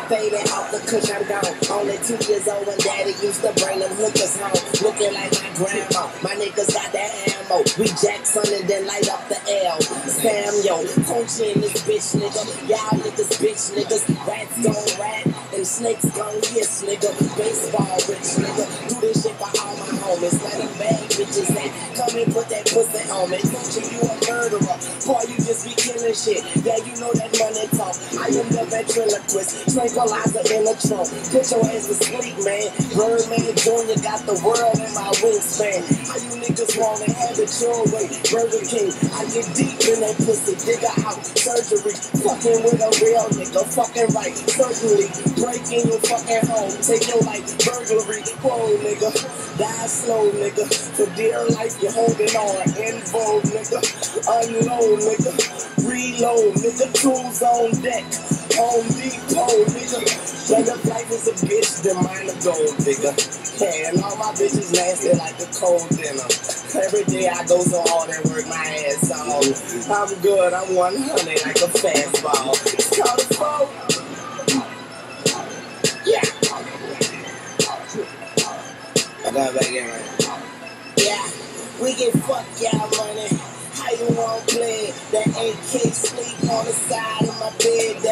faded off the cush, I'm gone. Only 2 years old when daddy used to bring them hookers home. Looking like my grandma, my niggas got that ammo. We Jackson and then light up the L. Samuel, Coachy in this bitch, nigga. Y'all niggas bitch, niggas. Rats gon' rat and snakes gon' hiss, nigga. Baseball rich, nigga. Do this shit for all my homies. Let them bag bitches that come and put that pussy on me. Coachy, you a murderer. Boy, you just be killing shit. Yeah, you know that money talk. I am the ventriloquist, tranquilizer in the trunk. Put your ass to sleep, man. Birdman Jr. got the world in my wingspan. How you niggas wanna have it your way? Burger King, I get deep in that pussy, dig her out, surgery. Fucking with a real nigga, fucking right. Certainly, break in your fucking home, take your life, burglary. Whoa, nigga, die slow, nigga. For dear life, you're holding on. Involve, nigga. Unload, nigga. Reload, nigga. Tools on deck. Home Depot, nigga. Better life is a bitch than mine a gold, nigga. Yeah, and all my bitches nasty like a cold dinner. Every day I go so hard and work my ass off. I'm good, I'm 100 like a fastball. It's called a phone. Yeah. I got it back in, right? Yeah, we get fuck y'all money. How you want to play? That AK sleep on the side of my bed.